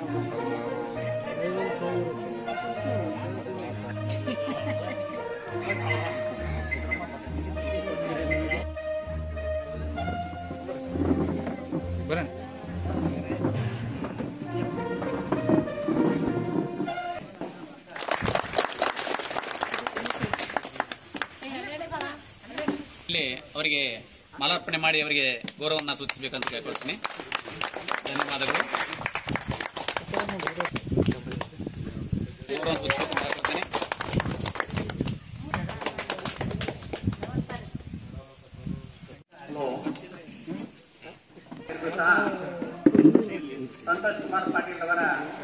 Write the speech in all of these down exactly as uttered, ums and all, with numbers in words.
ಇಲ್ಲಿ ಅವರಿಗೆ ಮಾಲಾರ್ಪಣೆ ಮಾಡಿ ಅವರಿಗೆ ಗೌರವವನ್ನು ಸೂಚಿಸಬೇಕಂತ ಕೇಳ್ಕೊಳ್ತೀನಿ. ಧನ್ಯವಾದಗಳು. ಗೌರವ ಸೂಚಿಸಬೇಕಂತ ಕೇಳ್ಕೊಳ್ತೀನಿ. ಸಂತೋಷ್ ಕುಮಾರ್ ಪಾಟೀಲ್ ಅವರ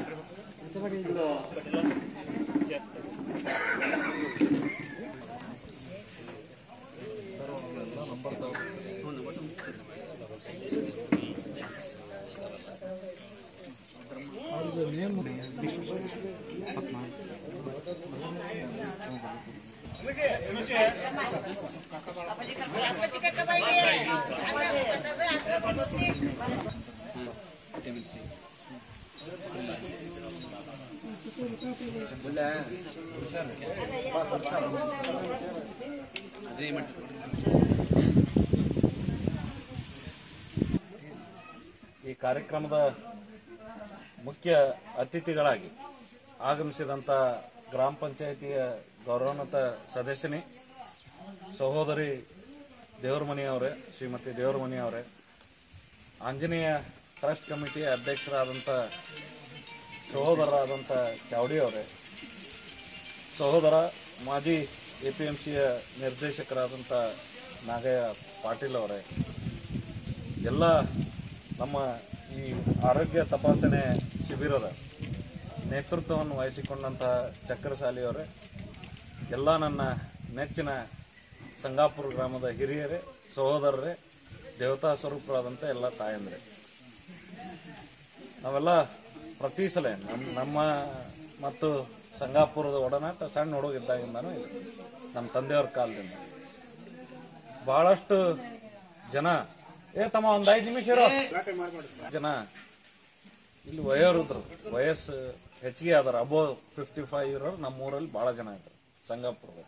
ಈ ಕಾರ್ಯಕ್ರಮದ ಮುಖ್ಯ ಅತಿಥಿಗಳಾಗಿ ಆಗಮಿಸಿದಂಥ ಗ್ರಾಮ ಪಂಚಾಯಿತಿಯ ಗೌರವಾನ್ವಿತ ಸದಸ್ಯನಿ ಸಹೋದರಿ ದೇವರಮನಿಯವರೇ, ಶ್ರೀಮತಿ ದೇವರಮನಿಯವರೇ, ಆಂಜನೇಯ ಟ್ರಸ್ಟ್ ಕಮಿಟಿಯ ಅಧ್ಯಕ್ಷರಾದಂಥ ಸಹೋದರರಾದಂಥ ಚಾವಡಿಯವರೇ, ಸಹೋದರ ಮಾಜಿ ಎ ಪಿ ಎಂ ಸಿಯ ನಿರ್ದೇಶಕರಾದಂಥ ನಾಗಯ್ಯ ಪಾಟೀಲ್ ಅವರೇ, ಎಲ್ಲ ನಮ್ಮ ಈ ಆರೋಗ್ಯ ತಪಾಸಣೆ ಶಿಬಿರದ ನೇತೃತ್ವವನ್ನು ವಹಿಸಿಕೊಂಡಂತಹ ಚಕ್ರಸಾಲಿಯವರೇ, ಎಲ್ಲ ನನ್ನ ನೆಚ್ಚಿನ ಸಂಗಾಪುರ ಗ್ರಾಮದ ಹಿರಿಯರೇ, ಸಹೋದರರೇ, ದೇವತಾ ಸ್ವರೂಪರಾದಂಥ ಎಲ್ಲ ತಾಯಂದ್ರೆ, ನಾವೆಲ್ಲ ಪ್ರತಿ ಸಲ ನಮ್ಮ ನಮ್ಮ ಮತ್ತು ಸಂಗಾಪುರದ ಒಡನಾಟ ಸಣ್ಣ ಹುಡುಗಿದ್ದಾಗಿಂದನೂ ಇದೆ. ನಮ್ಮ ತಂದೆಯವ್ರ ಕಾಲದಿಂದ ಬಹಳಷ್ಟು ಜನ ಏ ತಮ್ಮ ಒಂದು ಐದು ನಿಮಿಷ ಇರೋ ಜನ ಇಲ್ಲಿ ವಯೋವೃದ್ಧರು, ವಯಸ್ಸು ಹೆಚ್ಚಿಗೆ ಆದಾರ, ಅಬೋವ್ ಫಿಫ್ಟಿ ಫೈವ್ ಇರೋರು ನಮ್ಮ ಊರಲ್ಲಿ ಭಾಳ ಜನ ಇದ್ದಾರೆ ಸಂಗಾಪುರದಲ್ಲಿ.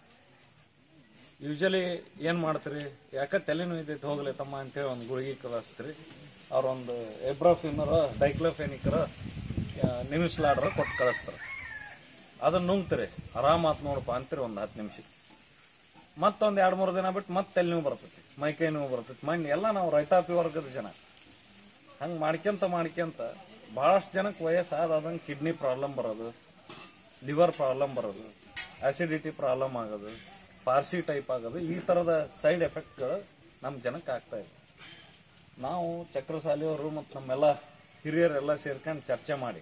ಯೂಶಲಿ ಏನು ಮಾಡ್ತೀರಿ, ಯಾಕೆ ತಲೆನೋವು ಇದೈತೆ ಹೋಗ್ಲಿ ತಮ್ಮ ಅಂತೇಳಿ ಒಂದು ಗುಳಿಗೆ ಕಳಿಸ್ತೀರಿ. ಅವ್ರೊಂದು ಎಬ್ರಾಫಿನರ ಡೈಕ್ಲೋಫೆನಿಕರ ನಿಮಿಸ್ಲಾಡ್ರ ಕೊಟ್ಟು ಕಳಿಸ್ತಾರೆ. ಅದನ್ನು ನುಂಗ್ತೀರಿ, ಆರಾಮಾತ್ ನೋಡಪ್ಪ ಅಂತೀರಿ ಒಂದು ಹತ್ತು ನಿಮಿಷಕ್ಕೆ. ಮತ್ತೊಂದು ಎರಡು ಮೂರು ದಿನ ಬಿಟ್ಟು ಮತ್ತೆ ತಲೆ ನೋವು ಬರ್ತೈತಿ, ಮೈಕೈ ನೋವು ಬರ್ತೈತಿ, ಮಣ್ಣು ಎಲ್ಲ ನಾವು ರೈತಾಪಿ ವರ್ಗದ ಜನ ಹಂಗೆ ಮಾಡ್ಕೊಂತ ಮಾಡ್ಕೊಂತ ಭಾಳಷ್ಟು ಜನಕ್ಕೆ ವಯಸ್ಸಾದಂಗೆ ಕಿಡ್ನಿ ಪ್ರಾಬ್ಲಮ್ ಬರೋದು, ಲಿವರ್ ಪ್ರಾಬ್ಲಮ್ ಬರೋದು, ಆಸಿಡಿಟಿ ಪ್ರಾಬ್ಲಮ್ ಆಗೋದು, ಪಾರ್ಸಿ ಟೈಪ್ ಆಗೋದು, ಈ ಥರದ ಸೈಡ್ ಎಫೆಕ್ಟ್ಗಳು ನಮ್ಮ ಜನಕ್ಕೆ ಆಗ್ತಾ ಇದೆ. ನಾವು ಚಕ್ರಸಾಲಿಯವರು ಮತ್ತು ನಮ್ಮೆಲ್ಲ ಹಿರಿಯರೆಲ್ಲ ಸೇರ್ಕೊಂಡು ಚರ್ಚೆ ಮಾಡಿ,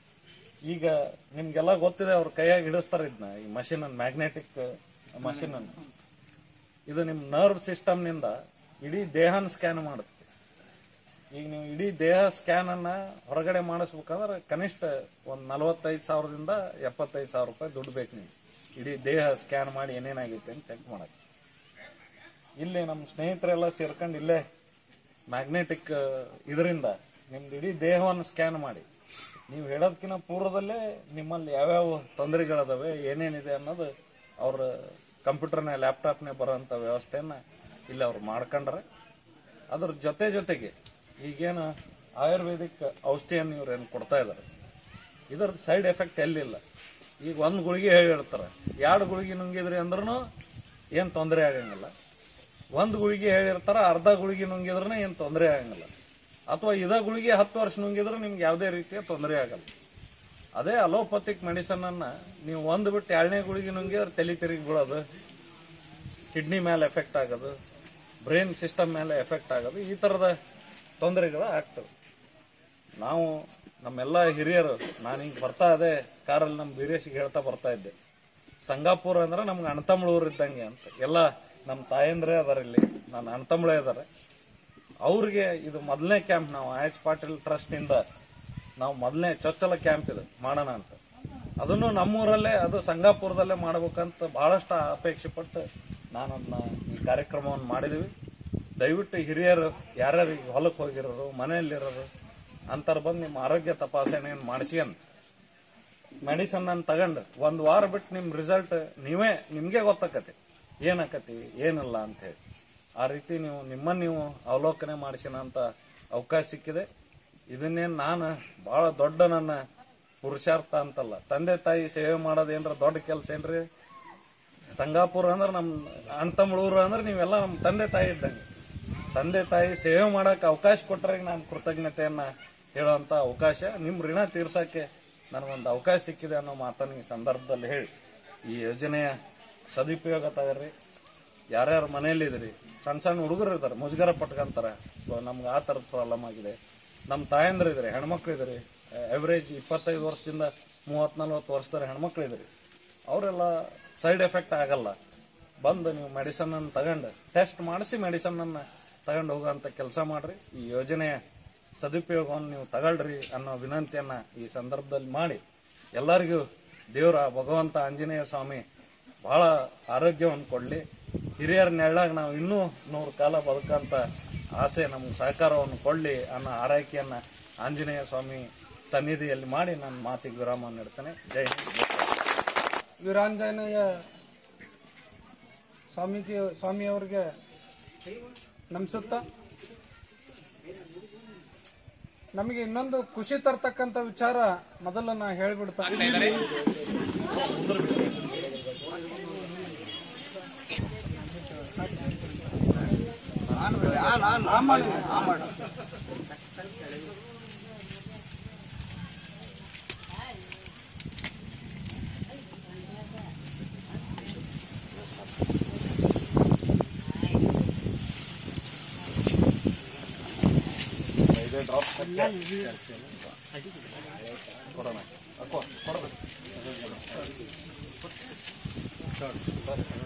ಈಗ ನಿಮ್ಗೆಲ್ಲ ಗೊತ್ತಿದೆ, ಅವ್ರ ಕೈಯಾಗಿ ಹಿಡಿಸ್ತಾರೆ ಇದನ್ನ, ಈ ಮಷೀನನ್ನು, ಮ್ಯಾಗ್ನೆಟಿಕ್ ಮಷೀನನ್ನು. ಇದು ನಿಮ್ಮ ನರ್ವ್ ಸಿಸ್ಟಮ್ನಿಂದ ಇಡೀ ದೇಹನ ಸ್ಕ್ಯಾನ್ ಮಾಡುತ್ತೆ. ಈಗ ನೀವು ಇಡೀ ದೇಹ ಸ್ಕ್ಯಾನನ್ನು ಹೊರಗಡೆ ಮಾಡಿಸ್ಬೇಕಂದ್ರೆ ಕನಿಷ್ಠ ಒಂದು ನಲವತ್ತೈದು ಸಾವಿರದಿಂದ ಎಪ್ಪತ್ತೈದು ಸಾವಿರ ರೂಪಾಯಿ ದುಡ್ಡು ಬೇಕು. ನೀವು ಇಡೀ ದೇಹ ಸ್ಕ್ಯಾನ್ ಮಾಡಿ ಏನೇನಾಗೈತೆ ಅಂತ ಚೆಕ್ ಮಾಡಕ್ಕೆ. ಇಲ್ಲಿ ನಮ್ಮ ಸ್ನೇಹಿತರೆಲ್ಲ ಸೇರ್ಕೊಂಡು ಇಲ್ಲೇ ಮ್ಯಾಗ್ನೆಟಿಕ್ ಇದರಿಂದ ನಿಮ್ದು ಇಡೀ ದೇಹವನ್ನು ಸ್ಕ್ಯಾನ್ ಮಾಡಿ, ನೀವು ಹೇಳೋದಕ್ಕಿಂತ ಪೂರ್ವದಲ್ಲೇ ನಿಮ್ಮಲ್ಲಿ ಯಾವ್ಯಾವ ತೊಂದರೆಗಳದಾವೆ, ಏನೇನಿದೆ ಅನ್ನೋದು ಅವ್ರ ಕಂಪ್ಯೂಟರ್ನ ಲ್ಯಾಪ್ಟಾಪ್ನೇ ಬರೋಂಥ ವ್ಯವಸ್ಥೆಯನ್ನು ಇಲ್ಲಿ ಅವ್ರು ಮಾಡ್ಕೊಂಡ್ರೆ, ಅದ್ರ ಜೊತೆ ಜೊತೆಗೆ ಈಗೇನು ಆಯುರ್ವೇದಿಕ್ ಔಷಧಿಯನ್ನು ಇವ್ರು ಏನು ಕೊಡ್ತಾ ಇದ್ದಾರೆ, ಇದರ ಸೈಡ್ ಎಫೆಕ್ಟ್ ಎಲ್ಲಿಲ್ಲ. ಈಗ ಒಂದು ಗುಳಿಗೆ ಹೇಳಿರ್ತಾರೆ, ಎರಡು ಗುಳಿಗೆ ನುಂಗಿದ್ರಿ ಅಂದ್ರೂ ಏನು ತೊಂದರೆ ಆಗಂಗಿಲ್ಲ. ಒಂದು ಗುಳಿಗೆ ಹೇಳಿರ್ತಾರೆ, ಅರ್ಧ ಗುಳಿಗೆ ನುಂಗಿದ್ರೂ ಏನು ತೊಂದರೆ ಆಗಂಗಿಲ್ಲ. ಅಥವಾ ಇದೇ ಗುಳಿಗೆ ಹತ್ತು ವರ್ಷ ನುಂಗಿದ್ರೆ ನಿಮ್ಗೆ ಯಾವುದೇ ರೀತಿಯ ತೊಂದರೆ ಆಗಲ್ಲ. ಅದೇ ಅಲೋಪತಿಕ್ ಮೆಡಿಸನನ್ನು ನೀವು ಒಂದು ಬಿಟ್ಟು ಎರಡನೇ ಗುಳಿಗೆ ನುಂಗಿದ್ರೆ ತಲೆ ತಿರುಗಿ ಬೀಳೋದು, ಕಿಡ್ನಿ ಮೇಲೆ ಎಫೆಕ್ಟ್ ಆಗೋದು, ಬ್ರೈನ್ ಸಿಸ್ಟಮ್ ಮೇಲೆ ಎಫೆಕ್ಟ್ ಆಗೋದು, ಈ ಥರದ ತೊಂದರೆಗಳು ಆಗ್ತವೆ. ನಾವು ನಮ್ಮೆಲ್ಲ ಹಿರಿಯರು, ನಾನೀಗ ಬರ್ತಾ ಇದ್ದೆ ಕಾರಲ್ಲಿ ನಮ್ಮ ಬೀರೇಶಿಗೆ ಹೇಳ್ತಾ ಬರ್ತಾ ಇದ್ದೆ, ಸಂಗಾಪುರ ಅಂದ್ರೆ ನಮ್ಗೆ ಅಣ್ತಂಬ್ಳೂರು ಇದ್ದಂಗೆ ಅಂತ. ಎಲ್ಲ ನಮ್ಮ ತಾಯಂದ್ರೇ ಅದಾರ, ಇಲ್ಲಿ ನನ್ನ ಅಣ್ತಂಬ್ಳೇ ಇದ್ದಾರೆ. ಅವ್ರಿಗೆ ಇದು ಮೊದಲನೇ ಕ್ಯಾಂಪ್, ನಾವು ಐ ಎಚ್ ಪಾಟೀಲ್ ಟ್ರಸ್ಟ್ನಿಂದ ನಾವು ಮೊದಲನೇ ಚೊಚ್ಚಲ ಕ್ಯಾಂಪ್ ಇದು ಮಾಡೋಣ ಅಂತ. ಅದನ್ನು ನಮ್ಮೂರಲ್ಲೇ, ಅದು ಸಂಗಾಪುರದಲ್ಲೇ ಮಾಡ್ಬೇಕಂತ ಬಹಳಷ್ಟು ಅಪೇಕ್ಷೆ ಪಟ್ಟು ನಾನು ಅದನ್ನ ಈ ಕಾರ್ಯಕ್ರಮವನ್ನು ಮಾಡಿದ್ದೀವಿ. ದಯವಿಟ್ಟು ಹಿರಿಯರು ಯಾರ್ಯಾರು ಈಗ ಹೊಲಕ್ಕೆ ಹೋಗಿರೋರು, ಮನೆಯಲ್ಲಿರೋರು, ಅಂತಾರ ಬಂದು ನಿಮ್ಮ ಆರೋಗ್ಯ ತಪಾಸಣೆಯನ್ನು ಮಾಡಿಸ್ಕೊಂಡು ಮೆಡಿಸನ್ ಅನ್ನು ತಗೊಂಡು ಒಂದು ವಾರ ಬಿಟ್ಟು ನಿಮ್ಮ ರಿಸಲ್ಟ್ ನೀವೇ ನಿಮಗೆ ಗೊತ್ತಾಕತಿ ಏನಾಕತಿ ಏನಿಲ್ಲ ಅಂತ ಹೇಳಿ. ಆ ರೀತಿ ನೀವು ನಿಮ್ಮನ್ನು ನೀವು ಅವಲೋಕನೆ ಮಾಡಿಸಿನಂತ ಅವಕಾಶ ಸಿಕ್ಕಿದೆ. ಇದನ್ನೇನು ನಾನು ಬಹಳ ದೊಡ್ಡ ನನ್ನ ಪುರುಷಾರ್ಥ ಅಂತಲ್ಲ. ತಂದೆ ತಾಯಿ ಸೇವೆ ಮಾಡೋದು ಏನ್ರ ದೊಡ್ಡ ಕೆಲಸ ಏನ್ರಿ? ಸಂಗಾಪುರ ಅಂದ್ರೆ ನಮ್ಮ ಅಣ್ಣ ತಮ್ಮಳೂರು ಅಂದ್ರೆ ನೀವೆಲ್ಲ ನಮ್ಮ ತಂದೆ ತಾಯಿ ಇದ್ದಂಗೆ. ತಂದೆ ತಾಯಿ ಸೇವೆ ಮಾಡಕ್ಕೆ ಅವಕಾಶ ಕೊಟ್ಟರೆ ನಾನು ಕೃತಜ್ಞತೆಯನ್ನ ಹೇಳುವಂತ ಅವಕಾಶ, ನಿಮ್ಮ ಋಣ ತೀರ್ಸಕ್ಕೆ ನನಗೊಂದು ಅವಕಾಶ ಸಿಕ್ಕಿದೆ ಅನ್ನೋ ಮಾತನ್ನು ಈ ಸಂದರ್ಭದಲ್ಲಿ ಹೇಳಿ ಈ ಯೋಜನೆಯ ಸದುಪಯೋಗ ತಗರ್ರಿ. ಯಾರ್ಯಾರು ಮನೆಯಲ್ಲಿದ್ರಿ, ಸಣ್ಣ ಸಣ್ಣ ಹುಡುಗರು ಇದ್ದಾರೆ ಮುಜುಗರ ಪಟ್ಕೊಂತಾರೆ, ನಮ್ಗೆ ಆ ಥರದ ಪ್ರಾಬ್ಲಮ್ ಆಗಿದೆ. ನಮ್ಮ ತಾಯಂದ್ರು ಇದ್ರಿ, ಹೆಣ್ಮಕ್ಳು ಇದ್ರಿ, ಎವರೇಜ್ ಇಪ್ಪತ್ತೈದು ವರ್ಷದಿಂದ ಮೂವತ್ತು ನಲ್ವತ್ತು ವರ್ಷದವ್ರ ಹೆಣ್ಮಕ್ಳು ಇದ್ರಿ, ಅವರೆಲ್ಲ ಸೈಡ್ ಎಫೆಕ್ಟ್ ಆಗಲ್ಲ. ಬಂದು ನೀವು ಮೆಡಿಸನನ್ನು ತಗೊಂಡು ಟೆಸ್ಟ್ ಮಾಡಿಸಿ ಮೆಡಿಸನನ್ನು ತಗೊಂಡು ಹೋಗೋಂಥ ಕೆಲಸ ಮಾಡ್ರಿ. ಈ ಯೋಜನೆಯ ಸದುಪಯೋಗವನ್ನು ನೀವು ತಗೊಳ್ರಿ ಅನ್ನೋ ವಿನಂತಿಯನ್ನ ಈ ಸಂದರ್ಭದಲ್ಲಿ ಮಾಡಿ ಎಲ್ಲರಿಗೂ ದೇವರ ಭಗವಂತ ಆಂಜನೇಯ ಸ್ವಾಮಿ ಬಹಳ ಆರೋಗ್ಯವನ್ನು ಕೊಡಲಿ. ಹಿರಿಯರ ನೆರಳಾಗ ನಾವು ಇನ್ನೂ ನೂರು ಕಾಲ ಬದುಕಂತ ಆಸೆ ನಮ್ಗೆ ಸಹಕಾರವನ್ನು ಕೊಡಲಿ ಅನ್ನೋ ಆರೈಕೆಯನ್ನ ಆಂಜನೇಯ ಸ್ವಾಮಿ ಸನ್ನಿಧಿಯಲ್ಲಿ ಮಾಡಿ ನನ್ನ ಮಾತಿಗೆ ವಿರಾಮ ನೀಡ್ತೇನೆ. ಜೈ ಹಿಂದ್. ವೀರಾಂಜನೇಯ ಸ್ವಾಮೀಜಿ ಸ್ವಾಮಿಯವರಿಗೆ ನಮಿಸುತ್ತಾ ನಮಗೆ ಇನ್ನೊಂದು ಖುಷಿ ತರ್ತಕ್ಕಂಥ ವಿಚಾರ ಮೊದಲು ನಾ ಹೇಳ್ಬಿಡ್ತೇನೆ. ಕೊಡೋಣ